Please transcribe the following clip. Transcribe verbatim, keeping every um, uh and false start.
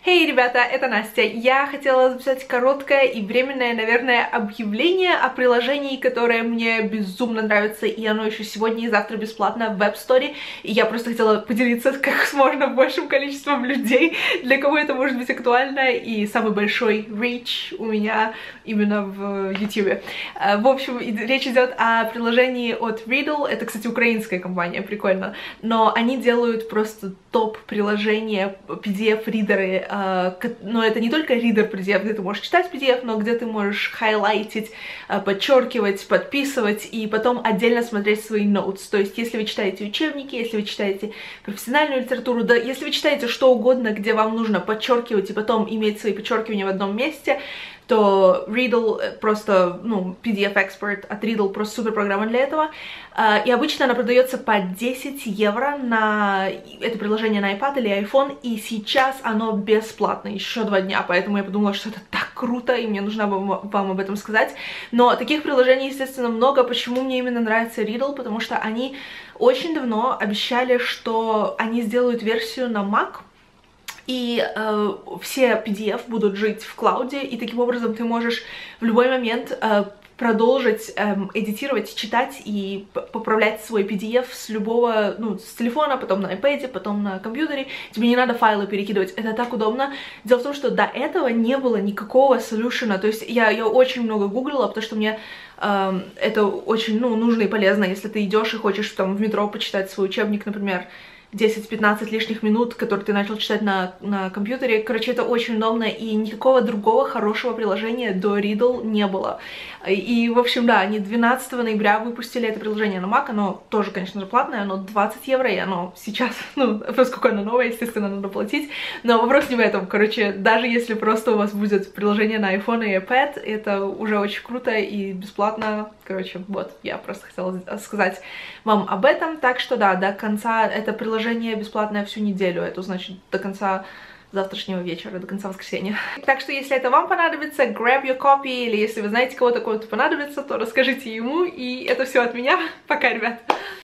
Хей, hey, ребята, это Настя. Я хотела записать короткое и временное, наверное, объявление о приложении, которое мне безумно нравится, и оно еще сегодня и завтра бесплатно в App Store. И я просто хотела поделиться как с можно большим количеством людей, для кого это может быть актуально, и самый большой reach у меня именно в YouTube. В общем, речь идет о приложении от Riddle. Это, кстати, украинская компания, прикольно. Но они делают просто топ-приложения, пи ди эф-ридеры. Но это не только ридер пи ди эф, где ты можешь читать пи ди эф, но где ты можешь хайлайтить, подчеркивать, подписывать и потом отдельно смотреть свои notes. То есть, если вы читаете учебники, если вы читаете профессиональную литературу, да, если вы читаете что угодно, где вам нужно подчеркивать и потом иметь свои подчеркивания в одном месте, то Riddle просто, ну, пи ди эф-эксперт от Riddle просто супер программа для этого. И обычно она продается по десять евро на это приложение на iPad или iPhone, и сейчас оно бесплатно, еще два дня, поэтому я подумала, что это так круто, и мне нужно вам об этом сказать. Но таких приложений, естественно, много. Почему мне именно нравится Riddle? Потому что они очень давно обещали, что они сделают версию на Mac, и э, все пи ди эф будут жить в клауде, и таким образом ты можешь в любой момент э, продолжить эм, эдитировать, читать и поправлять свой пи ди эф с любого, ну, с телефона, потом на iPad, потом на компьютере. Тебе не надо файлы перекидывать, это так удобно. Дело в том, что до этого не было никакого солюшена, то есть я, я очень много гуглила, потому что мне эм, это очень, ну, нужно и полезно, если ты идешь и хочешь там в метро почитать свой учебник, например, десять-пятнадцать лишних минут, которые ты начал читать на, на компьютере. Короче, это очень удобно, и никакого другого хорошего приложения до Riddle не было. И, в общем, да, они двенадцатого ноября выпустили это приложение на Mac, оно тоже, конечно же, платное, оно двадцать евро, и оно сейчас, ну, поскольку оно новое, естественно, надо платить, но вопрос не в этом. Короче, даже если просто у вас будет приложение на iPhone и iPad, это уже очень круто и бесплатно. Короче, вот, я просто хотела сказать вам об этом, так что, да, до конца это приложение бесплатное всю неделю, это значит до конца завтрашнего вечера, до конца воскресенья. Так что, если это вам понадобится, grab your copy, или если вы знаете, кого такого-то понадобится, то расскажите ему, и это все от меня. Пока, ребят!